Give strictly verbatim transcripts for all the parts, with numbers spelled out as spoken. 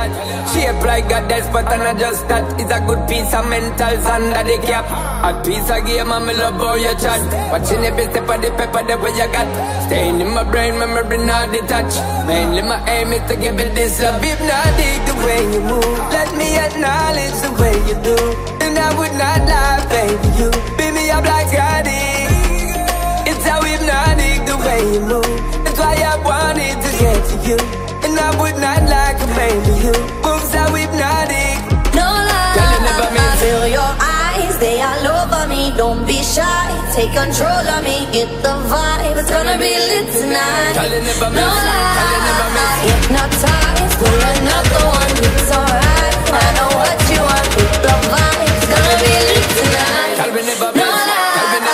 that. Shape like a despot and I just that. It's a good piece of mentals under the cap. A piece of game and me love how you chat. Watching every step of the pepper the way you got. Staying in my brain, memory not detached. Mainly my aim is to give it this love. If not dig the way you move, let me acknowledge the way you do. And I would not lie, baby, you beat me up like addict. It's how hypnotic the way you move. That's why I wanted to get to you. And I would not like a baby, you moves how hypnotic. No lie, I feel your eyes, they all over me. Don't be shy, take control of me. Get the vibe, it's gonna be lit tonight. No lie, hypnotized, pull another one, it's alright. I know what you want, get the vibe, it's gonna be lit tonight. No lie,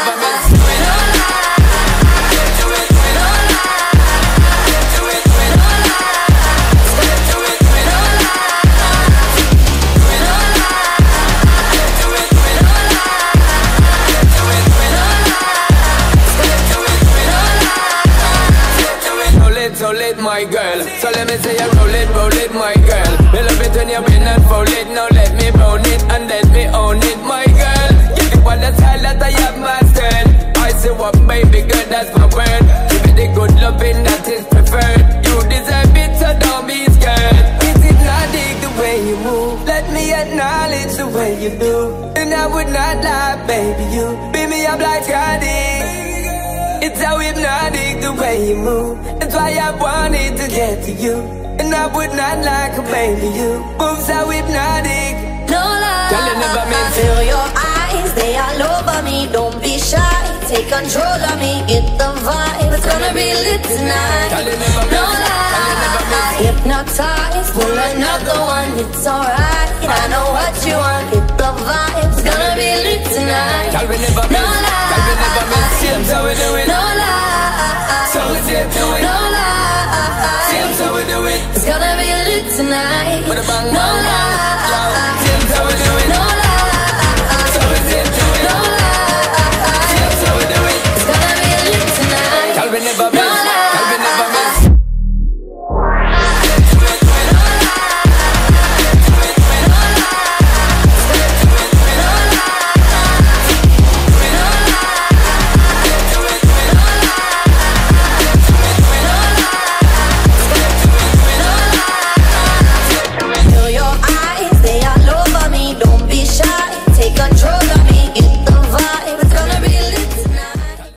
so lit, my girl. So let me say you roll it, roll it, my girl. Me love it when you win and fold it. Now let me own it and let me own it, my girl. Give you all the style that I have mastered. I say what, baby girl, that's my word. Give me the good loving that is preferred. You deserve it, so don't be scared. Is it not dig the way you move? Let me acknowledge the way you do. And I would not lie, baby, you beat me up like addict. It's how hypnotic the way you move. That's why I wanted to get to you. And I would not like a baby, you moves how hypnotic. no lie, I feel your eyes, they all over me. Don't be shy, take control of me. Get the vibe, it's gonna be lit tonight. No lie, hypnotized, pull another one, it's alright. I know what you want, get the vibe, it's gonna be lit tonight. No lie, so we do it. No lie, So we do it. no lie, So we do it. it's gonna be lit tonight. With a bang, no